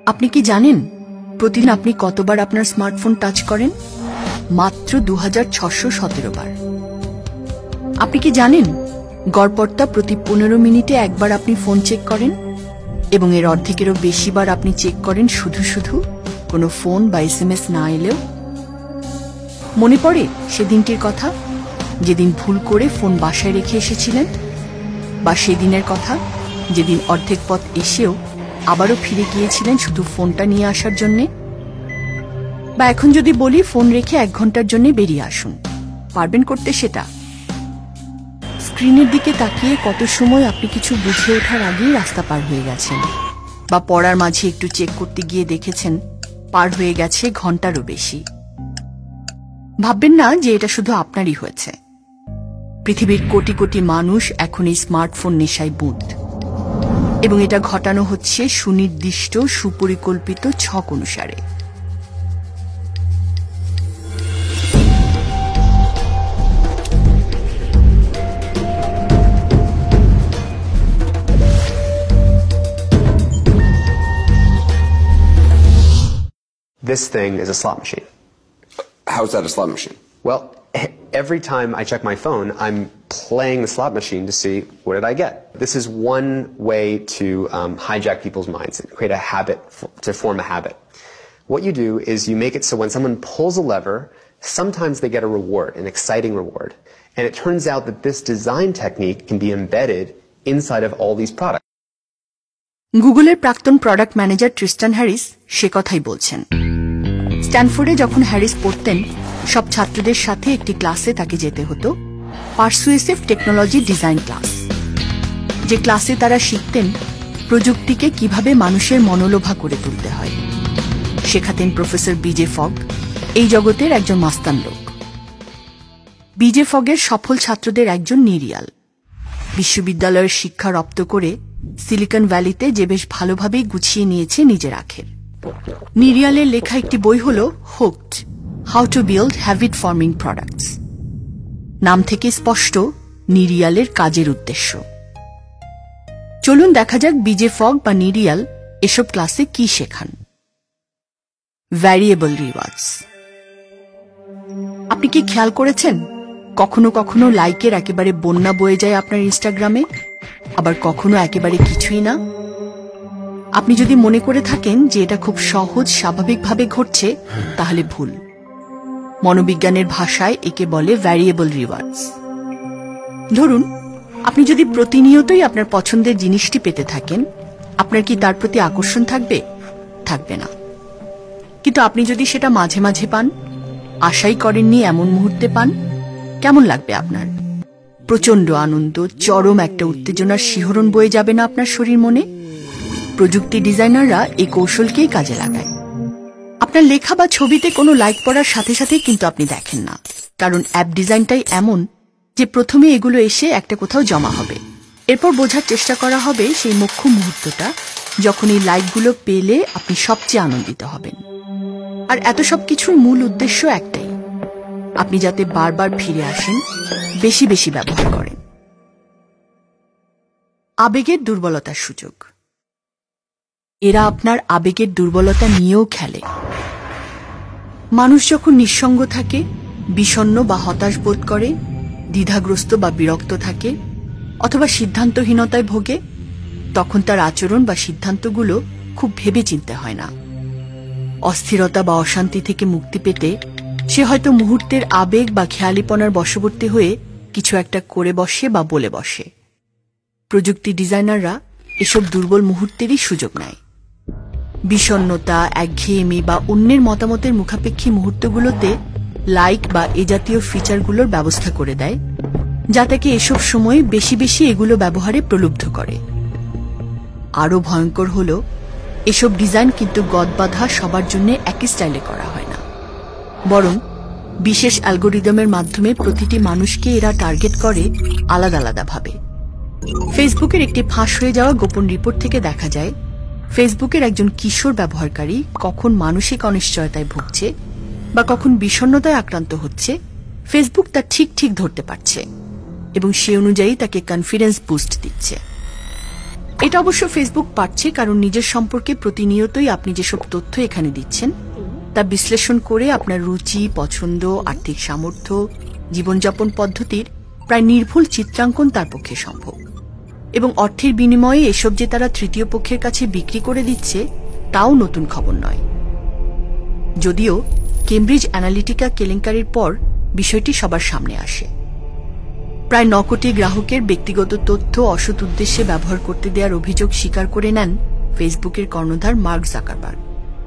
আপনি কি জানেন প্রতিদিন আপনি কতবার আপনার স্মার্টফোন টাচ করেন? মাত্র 2617 বার। আপনি কি জানেন গড়পড়তা প্রতি 15 মিনিটে একবার আপনি ফোন চেক করেন এবং এর অর্ধেকেরও বেশি বার আপনি চেক করেন শুধু শুধু কোনো ফোন বা SMS না এলেও? মনে পড়ে সেদিনটির কথা যেদিন ভুল করে ফোন বাসায় রেখে এসেছিলেন, বা সেদিনের কথা যেদিন অর্ধেক পথ এসেও আবারও ফিরে গিয়েছিলেন শুধু ফোনটা নিয়ে আসার জন্যে? বা এখন যদি বলি ফোন রেখে 1 ঘন্টার জন্য বেরিয়ে আসুন, পারবেন করতে সেটা? স্ক্রিনের দিকে তাকিয়ে কত সময় আপনি কিছু বুঝে ওঠার আগেই রাস্তা পার হয়ে গেছেন, বা পড়ার মাঝে একটু চেক করতে গিয়ে দেখেছেন পার হয়ে গেছে ঘন্টারও বেশি। ভাববেন না যে এটা শুধু আপনারই হয়েছে। পৃথিবীর কোটি কোটি মানুষ এখন এই স্মার্টফোন নেশায় বুঁদ, এবং এটা ঘটানো হচ্ছে সুনির্দিষ্ট সুপরিকল্পিত ছক অনুসারে। This thing is a slot machine. How is that a slot machine? Well, every time I check my phone, I'm playing the slot machine to see what did I get. This is one way to hijack people's minds and create a habit, to form a habit. What you do is you make it so when someone pulls a lever, sometimes they get a reward, an exciting reward. And it turns out that this design technique can be embedded inside of all these products. গুগলের প্রাক্তন product manager Tristan Harris সে কথাই বলছেন। স্ট্যানফোর্ডে যখন Harris পড়তেন, সব ছাত্রদের সাথে একটি ক্লাসে তাকে যেতে হতো, পারসুয়েসিভ টেকনোলজি ডিজাইন ক্লাস, যে ক্লাসে তারা শিখতেন প্রযুক্তিকে কিভাবে মানুষের মনোলোভা করে তুলতে হয়। শেখাতেন প্রফেসর বিজে ফগ, এই জগতের একজন মাস্তান লোক। বিজে ফগের সফল ছাত্রদের একজন নিরিয়াল, বিশ্ববিদ্যালয়ের শিক্ষা রপ্ত করে সিলিকন ভ্যালিতে যে বেশ ভালোভাবেই গুছিয়ে নিয়েছে নিজের আখের। নিরিয়ালের লেখা একটি বই হল hooked, how to build habit forming products. নাম থেকে স্পষ্ট নিরিয়ালের কাজের উদ্দেশ্য। চলুন দেখা যাক বিজে ফগ বা নিরিয়াল এসব ক্লাসে কি শেখান। Variable rewards. আপনি কি খেয়াল করেছেন কখনো কখনো লাইকের একেবারে বন্যা বয়ে যায় আপনার ইনস্টাগ্রামে, আবার কখনো একেবারে কিছুই না? আপনি যদি মনে করে থাকেন যে এটা খুব সহজ স্বাভাবিকভাবে ঘটছে, তাহলে ভুল। মনোবিজ্ঞানের ভাষায় একে বলে ভ্যারিয়েবল রিওয়ার্ডস। ধরুন আপনি যদি প্রতিনিয়তই আপনার পছন্দের জিনিসটি পেতে থাকেন, আপনার কি তার প্রতি আকর্ষণ থাকবে? থাকবে না। কিন্তু আপনি যদি সেটা মাঝে মাঝে পান, আশাই করেননি এমন মুহূর্তে পান, কেমন লাগবে আপনার? প্রচন্ড আনন্দ, চরম একটা উত্তেজনার শিহরণ বয়ে যাবে না আপনার শরীর মনে? প্রযুক্তি ডিজাইনাররা এই কৌশলকেই কাজে লাগায়। আপনার লেখা বা ছবিতে কোনো লাইক পড়ার সাথে সাথেই কিন্তু আপনি দেখেন না, কারণ অ্যাপ ডিজাইনটাই এমন যে প্রথমে এগুলো এসে একটা কোথাও জমা হবে, এরপর বোঝার চেষ্টা করা হবে সেই মুখ্য মুহূর্তটা যখন এই লাইকগুলো পেলে আপনি সবচেয়ে আনন্দিত হবেন। আর এত সব কিছুর মূল উদ্দেশ্য একটাই, আপনি যাতে বারবার ফিরে আসেন, বেশি বেশি ব্যবহার করেন। আবেগের দুর্বলতার সুযোগ। এরা আপনার আবেগের দুর্বলতা নিয়েও খেলে। মানুষ যখন নিঃসঙ্গ থাকে, বিষণ্ণ বা হতাশ বোধ করে, দ্বিধাগ্রস্ত বা বিরক্ত থাকে, অথবা সিদ্ধান্তহীনতায় ভোগে, তখন তার আচরণ বা সিদ্ধান্তগুলো খুব ভেবে চিনতে হয় না। অস্থিরতা বা অশান্তি থেকে মুক্তি পেতে সে হয়তো মুহূর্তের আবেগ বা খেয়ালিপনার বশবর্তী হয়ে কিছু একটা করে বসে বা বলে বসে। প্রযুক্তি ডিজাইনাররা এসব দুর্বল মুহূর্তেরই সুযোগ নেয়। বিষণ্ণতা, একঘেয়েমি বা অন্যের মতামতের মুখাপেক্ষী মুহূর্তগুলোতে লাইক বা এ জাতীয় ফিচারগুলোর ব্যবস্থা করে দেয়, যা তাকে এসব সময় বেশি বেশি এগুলো ব্যবহারে প্রলুব্ধ করে। আরও ভয়ঙ্কর হল, এসব ডিজাইন কিন্তু গদবাঁধা সবার জন্য একই স্টাইলে করা হয় না, বরং বিশেষ অ্যালগোরিদমের মাধ্যমে প্রতিটি মানুষকে এরা টার্গেট করে আলাদা আলাদাভাবে। ফেসবুকের একটি ফাঁস হয়ে যাওয়া গোপন রিপোর্ট থেকে দেখা যায়, ফেসবুকের একজন কিশোর ব্যবহারকারী কখন মানসিক অনিশ্চয়তায় ভুগছে বা কখন বিষণ্ণতায় আক্রান্ত হচ্ছে, ফেসবুক তা ঠিক ঠিক ধরতে পারছে এবং সে অনুযায়ী তাকে কনফিডেন্স বুস্ট দিচ্ছে। এটা অবশ্য ফেসবুক পাচ্ছে, কারণ নিজের সম্পর্কে প্রতিনিয়তই আপনি যেসব তথ্য এখানে দিচ্ছেন তা বিশ্লেষণ করে আপনার রুচি, পছন্দ, আর্থিক সামর্থ্য, জীবনযাপন পদ্ধতির প্রায় নির্ভুল চিত্রাঙ্কন তার পক্ষে সম্ভব। এবং অর্থের বিনিময়ে এসব যে তারা তৃতীয় পক্ষের কাছে বিক্রি করে দিচ্ছে তাও নতুন খবর নয়। যদিও কেমব্রিজ অ্যানালিটিকা কেলেঙ্কারির পর বিষয়টি সবার সামনে আসে। প্রায় 9 কোটি গ্রাহকের ব্যক্তিগত তথ্য অসৎ উদ্দেশ্যে ব্যবহার করতে দেওয়ার অভিযোগ স্বীকার করে নেন ফেসবুকের কর্ণধার Mark Zuckerberg.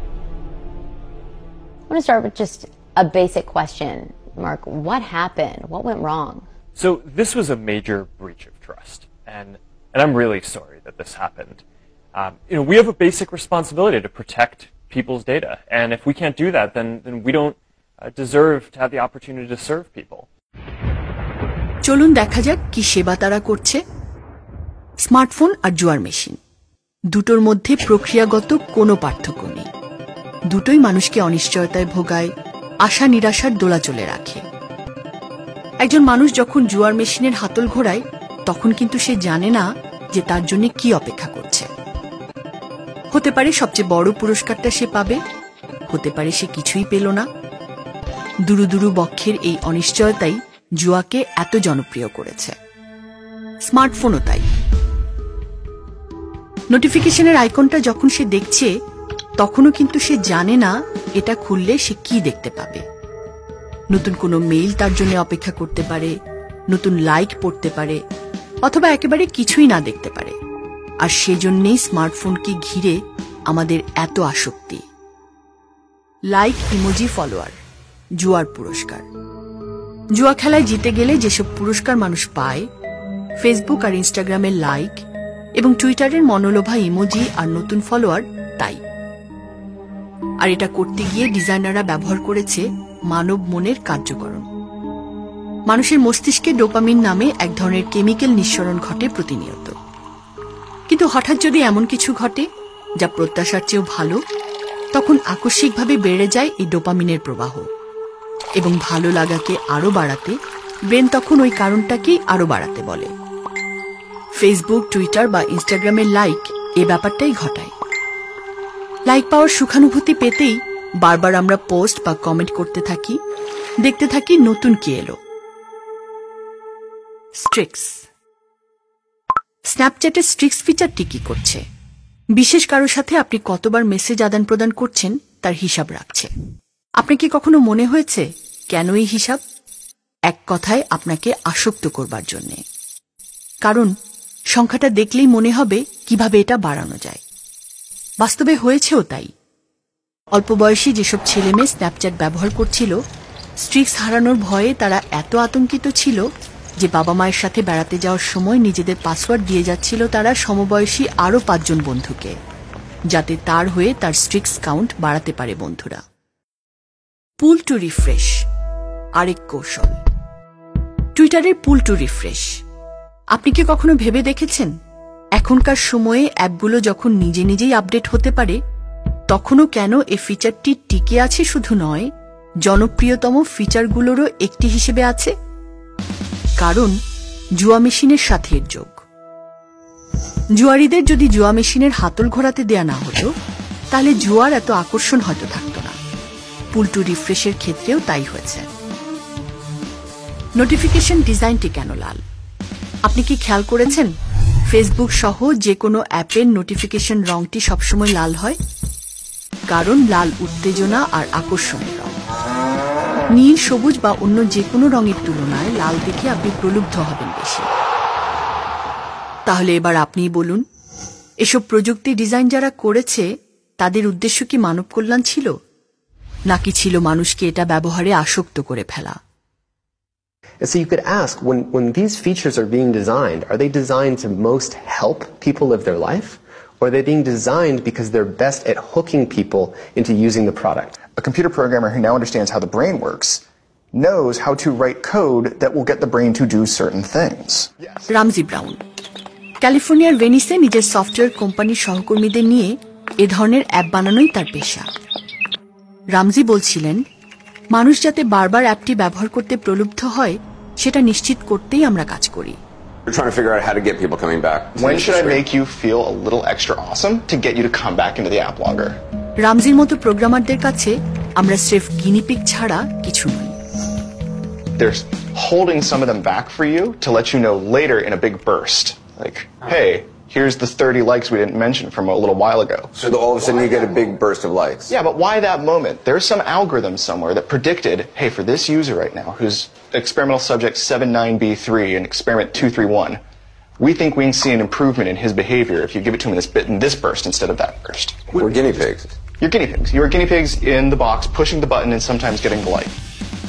I want to start with just a basic question. Mark, what happened? What went wrong? So this was a major breach of trust, and I'm really sorry that this happened. We have a basic responsibility to protect people's data, and if we can't do that, then we don't deserve to have the opportunity to serve people. চলুন দেখা যাক কি সেবা তারা করছে। Smartphone আর জুয়ার machine দুটোর মধ্যে প্রক্রিয়াগত কোনো পার্থক্য নেই। দুটোই মানুষকে অনিশ্চয়তায় ভোগায়, আশা নিরাশার দোলাচলে রাখে। একজন মানুষ যখন জুয়ার মেশিনের হাতল ঘোরায় তখন কিন্তু সে জানে না যে তার জন্য কি অপেক্ষা করছে। হতে পারে সবচেয়ে বড় পুরস্কারটা সে পাবে, হতে পারে সে কিছুই পেল না। দুরু দুরু বক্ষের এই অনিশ্চয়তাই জুয়াকে এত জনপ্রিয় করেছে। স্মার্টফোনও তাই। নোটিফিকেশনের আইকনটা যখন সে দেখছে তখনও কিন্তু সে জানে না এটা খুললে সে কি দেখতে পাবে। নতুন কোনো মেইল তার জন্য অপেক্ষা করতে পারে, নতুন লাইক পড়তে পারে, অথবা একেবারে কিছুই না দেখতে পারে। আর সেজন্যই স্মার্টফোনকে ঘিরে আমাদের এত আসক্তি। লাইক, ইমোজি, ফলোয়ার, জুয়ার পুরস্কার। জুয়া খেলায় জিতে গেলে যেসব পুরস্কার মানুষ পায়, ফেসবুক আর ইনস্টাগ্রামের লাইক এবং টুইটারের মনোলোভা ইমোজি আর নতুন ফলোয়ার তাই। আর এটা করতে গিয়ে ডিজাইনাররা ব্যবহার করেছে মানব মনের কার্যকরণ। মানুষের মস্তিষ্কে ডোপামিন নামে এক ধরনের কেমিক্যাল নিঃসরণ ঘটে প্রতিনিয়ত। কিন্তু হঠাৎ যদি এমন কিছু ঘটে যা প্রত্যাশার চেয়েও ভালো, তখন আকস্মিকভাবে বেড়ে যায় এই ডোপামিনের প্রবাহ। এবং ভালো লাগাকে আরো বাড়াতে ব্রেন তখন ওই কারণটাকেই আরো বাড়াতে বলে। ফেসবুক, টুইটার বা ইনস্টাগ্রামের লাইক এ ব্যাপারটাই ঘটায়। লাইক পাওয়ার সুখানুভূতি পেতেই বারবার আমরা পোস্ট বা কমেন্ট করতে থাকি, দেখতে থাকি নতুন কি এলো। স্ট্রিক্স। স্ন্যাপচ্যাটের স্ট্রিক্স ফিচারটি কি করছে? বিশেষ কারোর সাথে আপনি কতবার মেসেজ আদান প্রদান করছেন তার হিসাব রাখছে। আপনি কি কখনো মনে হয়েছে কেন এই হিসাব? এক কথায় আপনাকে আসক্ত করবার জন্যে। কারণ সংখ্যাটা দেখলেই মনে হবে কিভাবে এটা বাড়ানো যায়। বাস্তবে হয়েছেও তাই। অল্প বয়সী যেসব ছেলে মেয়ে স্ন্যাপচ্যাট ব্যবহার করছিল, স্ট্রিক্স হারানোর ভয়ে তারা এত আতঙ্কিত ছিল যে বাবা মায়ের সাথে বেড়াতে যাওয়ার সময় নিজেদের পাসওয়ার্ড দিয়ে যাচ্ছিল তারা সমবয়সী আরও 5 জন বন্ধুকে, যাতে তার হয়ে তার স্ট্রিক্স কাউন্ট বাড়াতে পারে বন্ধুরা। পুল টু রিফ্রেশ আরেক কৌশল। টুইটারের পুল টু রিফ্রেশ। আপনি কি কখনো ভেবে দেখেছেন এখনকার সময়ে অ্যাপগুলো যখন নিজে নিজেই আপডেট হতে পারে, তখনও কেন এই ফিচারটি টিকে আছে শুধু নয়, জনপ্রিয়তম ফিচারগুলোরও একটি হিসেবে আছে? কারণ জুয়া মেশিনের সাথে এর যোগ। জুয়ারিদের যদি জুয়া মেশিনের হাতল ঘোরাতে দেয়া না হতো, তাহলে জুয়ার এত আকর্ষণ হয়তো থাকত না। পুল টু রিফ্রেশের ক্ষেত্রেও তাই হয়েছে। নোটিফিকেশন ডিজাইনটি কেন লাল? আপনি কি খেয়াল করেছেন ফেসবুক সহ যে কোনো অ্যাপের নোটিফিকেশন রংটি সবসময় লাল হয়? কারণ লাল উত্তেজনা আর আকর্ষণের রং। নীল, সবুজ বা অন্য যে কোনো রঙের তুলনায় লাল দেখে আপনি প্রলুব্ধ হবেন বেশি। তাহলে এবার আপনিই বলুন, এসব প্রযুক্তি ডিজাইন যারা করেছে তাদের উদ্দেশ্য কি মানব কল্যাণ ছিল, নাকি ছিল মানুষকে এটা ব্যবহারে আসক্ত করে ফেলা? And so you could ask, when these features are being designed, are they designed to most help people live their life? Or are they being designed because they're best at hooking people into using the product? A computer programmer who now understands how the brain works knows how to write code that will get the brain to do certain things. Ramsay Brown ক্যালিফোর্নিয়ার ভেনিসে নিজের software কোম্পানির সহকর্মীদের নিয়ে এ ধরনের app বানানোই তার পেশা। রামজি বলছিলেন, মানুষ যাতে বারবার অ্যাপটি ব্যবহার করতে প্রলুব্ধ হয় সেটা নিশ্চিত করতেই আমরা কাজ করি। We're trying to figure out how to get people coming back. When should I make you feel a little extra awesome to get you to come back into the app longer? রামজির মতো প্রোগ্রামারদের কাছে আমরা স্রেফ guinea pig ছাড়া কিছু নই। They're holding some of them back for you to let you know later in a big burst. Like, hey, here's the 30 likes we didn't mention from a little while ago. So all of a sudden you get a big burst of likes. Yeah, but why that moment? There's some algorithm somewhere that predicted, hey, for this user right now, who's experimental subject 79B3 and experiment 231, we think we can see an improvement in his behavior if you give it to him in this burst instead of that burst. We're guinea pigs. You're guinea pigs. You're guinea pigs in the box, pushing the button and sometimes getting the like.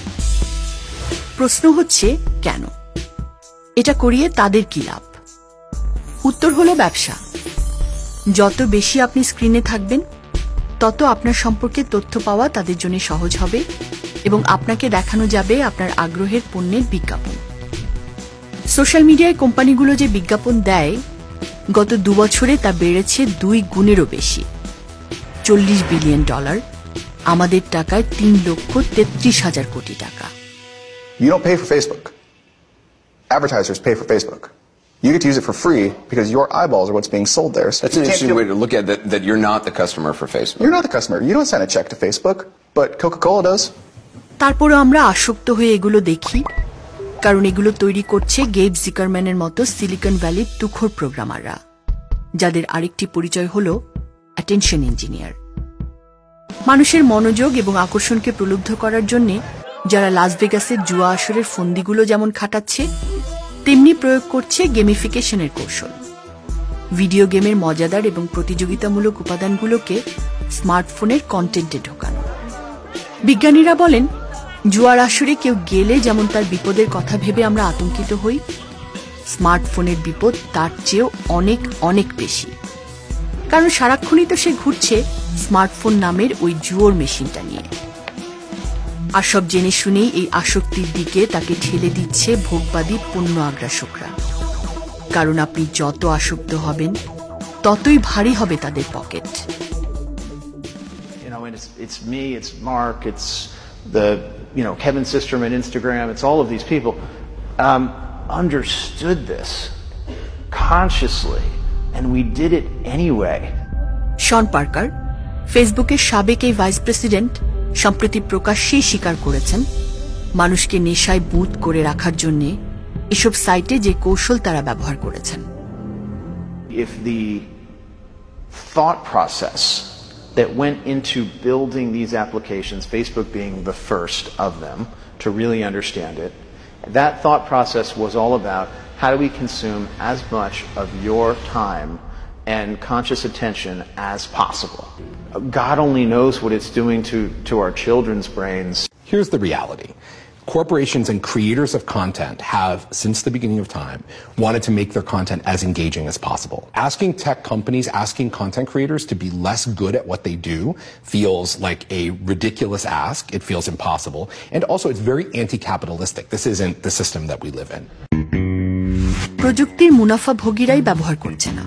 প্রশ্ন হচ্ছে কেন? এটা করিয়ে তাদের কি লাভ? উত্তর হলো ব্যবসা। যত বেশি আপনি স্ক্রিনে থাকবেন তত আপনার সম্পর্কে তথ্য পাওয়া তাদের জন্য সহজ হবে এবং আপনাকে দেখানো যাবে আপনার আগ্রহের পণ্যের বিজ্ঞাপন। সোশ্যাল মিডিয়ায় কোম্পানিগুলো যে বিজ্ঞাপন দেয় গত 2 বছরে তা বেড়েছে 2 গুণেরও বেশি। $40 বিলিয়ন, আমাদের টাকায় 3,33,000 কোটি টাকা। You don't pay for Facebook. Advertisers pay for Facebook. You get to use it for free because your eyeballs are what's being sold there. So That's an interesting way to look at that you're not the customer for Facebook. You're not the customer. You don't send a check to Facebook, but Coca-Cola does. তারপরও আমরা আসক্ত হয়ে এগুলো দেখি কারণ এগুলো তৈরি করছে গেব জিকারম্যানের মতো সিলিকন ভ্যালির তুখোর প্রোগ্রামাররা, যাদের আরেকটি পরিচয় হলো অ্যাটেনশন ইঞ্জিনিয়ার। মানুষের মনোযোগ এবং আকর্ষণকে প্রলুব্ধ করার জন্য যারা লাস ভেগাসের জুয়া আসরের ফন্দিগুলো যেমন খাটাচ্ছে তেমনি প্রয়োগ করছে গেমিফিকেশনের কৌশল। ভিডিও গেমের মজাদার এবং প্রতিযোগিতামূলক উপাদানগুলোকে স্মার্টফোনের কন্টেন্টে ঢোকানো। বিজ্ঞানীরা বলেন জুয়ার আসরে কেউ গেলে যেমন তার বিপদের কথা ভেবে আমরা আতঙ্কিত হই, স্মার্টফোনের বিপদ তার চেয়েও অনেক অনেক বেশি। কারণ সারাক্ষণই তো সে ঘুরছে স্মার্টফোন নামের ওই জুয়োর মেশিনটা নিয়ে। আর সব জেনে শুনেই এই আসক্তির দিকে তাকে ঠেলে দিচ্ছে ভোগবাদী পণ্য আগ্রাসকরা। কারণ আপনি যত আসক্ত হবেন ততই ভারী হবে তাদের pocket. It's me, it's Mark, it's the Kevin Systrom at Instagram, it's all of these people understood this consciously and we did it anyway. Sean Parker, ফেসবুকের সাবেক এই ভাইস প্রেসিডেন্ট, সম্প্রতি প্রকাশ্যেই স্বীকার করেছেন মানুষকে নেশায় বুঁদ করে রাখার জন্য এসব সাইটে যে কৌশল তারা ব্যবহার করেছেন। If the thought process that went into building these applications, Facebook being the first of them to really understand it, that thought process was all about how do we consume as much of your time and conscious attention as possible. God only knows what it's doing to our children's brains. Here's the reality. Corporations and creators of content have, since the beginning of time, wanted to make their content as engaging as possible. Asking tech companies, asking content creators to be less good at what they do feels like a ridiculous ask. It feels impossible. And also, it's very anti-capitalistic. This isn't the system that we live in. প্রযুক্তির মুনাফাভোগীরাই ব্যবহার করছে না।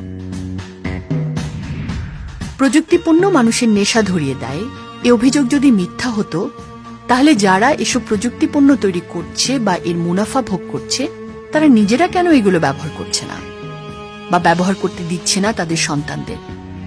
প্রযুক্তিপণ্য মানুষের নেশা ধরিয়ে দেয়, এ অভিযোগ যদি মিথ্যা হতো তাহলে যারা এসব প্রযুক্তিপণ্য তৈরি করছে বা এর মুনাফা ভোগ করছে তারা নিজেরা কেন এগুলো ব্যবহার করছে না বা ব্যবহার করতে দিচ্ছে না তাদের সন্তানদের?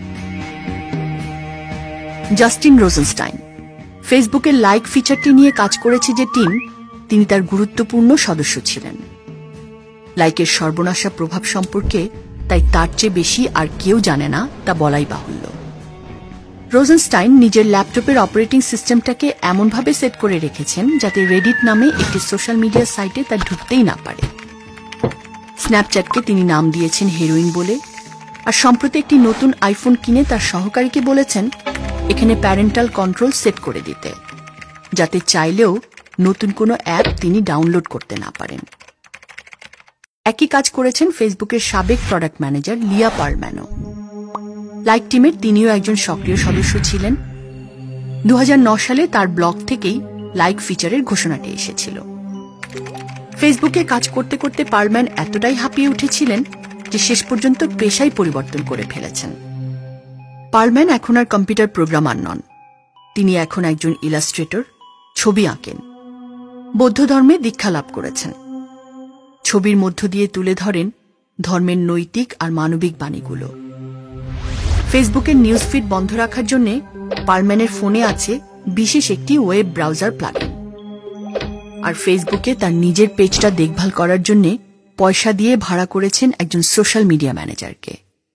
জাস্টিন রোজেনস্টাইন, ফেসবুকের লাইক ফিচারটি নিয়ে কাজ করেছে যে টিম, তিনি তার গুরুত্বপূর্ণ সদস্য ছিলেন। লাইকের সর্বনাশা প্রভাব সম্পর্কে তাই তার চেয়ে বেশি আর কেউ জানে না তা বলাই বাহুল্য। রোজেনস্টাইন নিজের ল্যাপটপের অপারেটিং সিস্টেমটাকে এমনভাবে সেট করে রেখেছেন যাতে রেডিট নামে একটি সোশ্যাল মিডিয়া সাইটে তা ঢুকতেই না পারে। স্ন্যাপচ্যাটকে তিনি নাম দিয়েছেন হেরোইন বলে, আর সম্প্রতি একটি নতুন আইফোন কিনে তার সহকারীকে বলেছেন এখানে প্যারেন্টাল কন্ট্রোল সেট করে দিতে, যাতে চাইলেও নতুন কোনো অ্যাপ তিনি ডাউনলোড করতে না পারেন। একই কাজ করেছেন ফেসবুকের সাবেক প্রোডাক্ট ম্যানেজার লিয়া পার্লম্যানও। লাইক টিমের তিনিও একজন সক্রিয় সদস্য ছিলেন। 2009 সালে তার ব্লগ থেকেই লাইক ফিচারের ঘোষণাটি এসেছিল। ফেসবুকে কাজ করতে করতে পার্লম্যান এতটাই হাঁপিয়ে উঠেছিলেন যে শেষ পর্যন্ত পেশাই পরিবর্তন করে ফেলেছেন। পার্লম্যান এখন আর কম্পিউটার প্রোগ্রামার নন, তিনি এখন একজন ইলাস্ট্রেটর, ছবি আঁকেন। বৌদ্ধ ধর্মে দীক্ষা লাভ করেছেন। ছবির মধ্য দিয়ে তুলে ধরেন ধর্মের নৈতিক আর মানবিক বাণীগুলো। ফেসবুকের নিউজ ফিড বন্ধ রাখার জন্য পারম্যানের ফোনে আছে বিশেষ একটি ওয়েব ব্রাউজার প্লাগইন। আর ফেসবুকে তার নিজের পেজটা দেখভাল করার জন্য পয়সা দিয়ে ভাড়া করেছেন একজন সোশ্যাল মিডিয়া ম্যানেজারকে।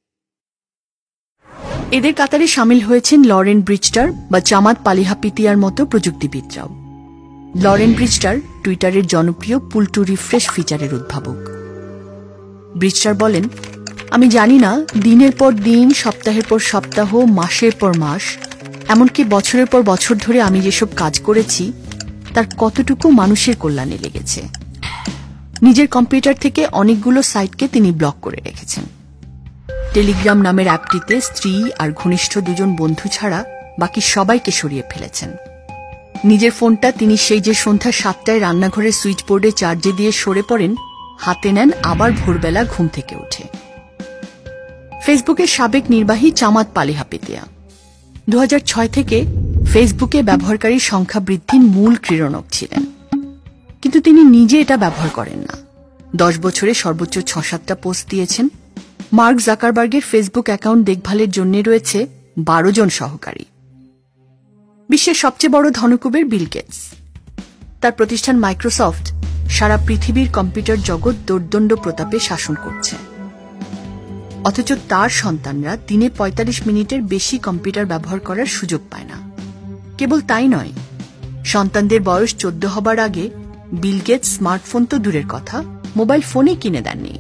এদের কাতারে সামিল হয়েছেন লরেন ব্রিচটার বা চামাত পালিহাপিতিয়ার মতো প্রযুক্তিবিদরাও। লরেন ব্রিচটার টুইটারের জনপ্রিয় পুল টু রিফ্রেশ ফিচারের উদ্ভাবক। ব্রিচটার বলেন, আমি জানি না দিনের পর দিন, সপ্তাহের পর সপ্তাহ, মাসের পর মাস, এমনকি বছরের পর বছর ধরে আমি যেসব কাজ করেছি তার কতটুকু মানুষের কল্যাণে লেগেছে। নিজের কম্পিউটার থেকে অনেকগুলো সাইটকে তিনি ব্লক করে রেখেছেন। টেলিগ্রাম নামের অ্যাপটিতে স্ত্রী আর ঘনিষ্ঠ দুজন বন্ধু ছাড়া বাকি সবাইকে সরিয়ে ফেলেছেন। নিজের ফোনটা তিনি সেই যে সন্ধ্যা 7টায় রান্নাঘরের সুইচ বোর্ডে চার্জে দিয়ে সরে পড়েন, হাতে নেন আবার ভোরবেলা ঘুম থেকে উঠে। ফেসবুকের সাবেক নির্বাহী চামাত পালিহাপিতিয়া 2006 থেকে ফেসবুকে ব্যবহারকারীর সংখ্যা বৃদ্ধির মূল ক্রীড়নক ছিলেন, কিন্তু তিনি নিজে এটা ব্যবহার করেন না। 10 বছরে সর্বোচ্চ 6-7টা পোস্ট দিয়েছেন। মার্ক জাকারবার্গের ফেসবুক অ্যাকাউন্ট দেখভালের জন্য রয়েছে 12 জন সহকারী। বিশ্বের সবচেয়ে বড় ধনকুবের বিল গেটস, তার প্রতিষ্ঠান মাইক্রোসফট সারা পৃথিবীর কম্পিউটার জগৎ দোর্দণ্ড প্রতাপে শাসন করছে। অথচ তার সন্তানরা দিনে 45 মিনিটের বেশি কম্পিউটার ব্যবহার করার সুযোগ পায় না। কেবল তাই নয়, সন্তানদের বয়স 14 হবার আগে বিল গেটস স্মার্টফোন তো দূরের কথা, মোবাইল ফোনই কিনে দেননি।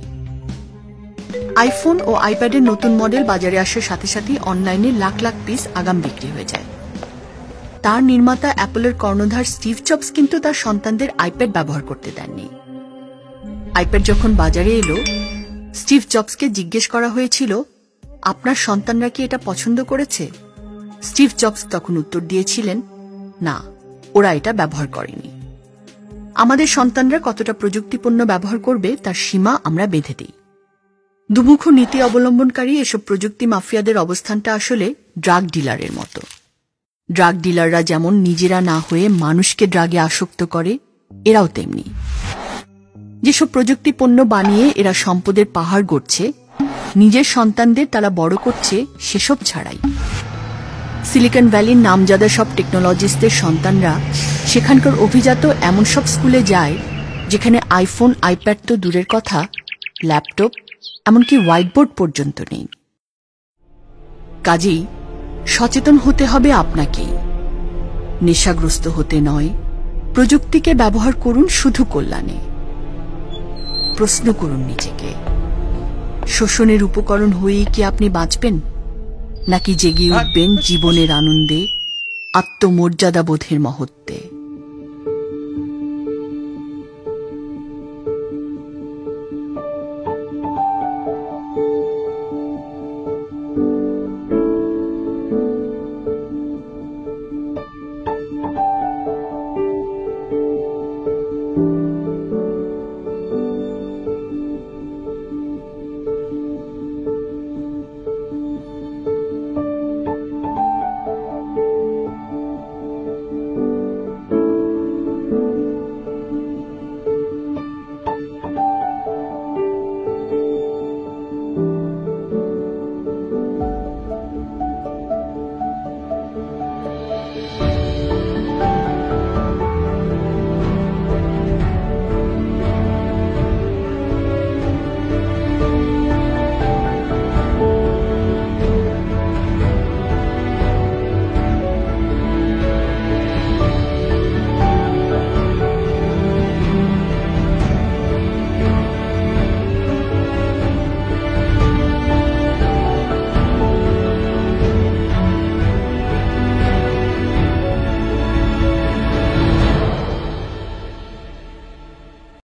আইফোন ও আইপ্যাডের নতুন মডেল বাজারে আসার সাথে সাথে অনলাইনে লাখ লাখ পিস আগাম বিক্রি হয়ে যায়। তার নির্মাতা অ্যাপলের কর্ণধার স্টিভ জবস কিন্তু তার সন্তানদের আইপ্যাড ব্যবহার করতে দেননি। আইপ্যাড যখন বাজারে এলো, স্টিভ জবসকে জিজ্ঞেস করা হয়েছিল, আপনার সন্তানরা কি এটা পছন্দ করেছে? স্টিভ জবস তখন উত্তর দিয়েছিলেন, না, ওরা এটা ব্যবহার করেনি। আমাদের সন্তানরা কতটা প্রযুক্তিপণ্য ব্যবহার করবে তার সীমা আমরা বেঁধে দিই। দুমুখ নীতি অবলম্বনকারী এসব প্রযুক্তি মাফিয়াদের অবস্থানটা আসলে ড্রাগ ডিলারের মতো। ড্রাগ ডিলাররা যেমন নিজেরা না হয়ে মানুষকে ড্রাগে আসক্ত করে, এরাও তেমনি। যেসব প্রযুক্তি পণ্য বানিয়ে এরা সম্পদের পাহাড় গড়ছে, নিজের সন্তানদের তারা বড় করছে সেসব ছাড়াই। সিলিকন ভ্যালির নামজাদা সব টেকনোলজিস্টদের সন্তানরা সেখানকার অভিজাত এমন সব স্কুলে যায় যেখানে আইফোন, আইপ্যাড তো দূরের কথা, ল্যাপটপ, এমনকি হোয়াইটবোর্ড পর্যন্ত নেই। কাজেই সচেতন হতে হবে আপনাকেই। নেশাগ্রস্ত হতে নয়, প্রযুক্তিকে ব্যবহার করুন শুধু কল্যাণে। প্রশ্ন করুন নিজেকে, শোষণের উপকরণ হয়েই কি আপনি বাঁচবেন, নাকি জেগে উঠবেন জীবনের আনন্দে, আত্মমর্যাদাবোধের মহত্বে?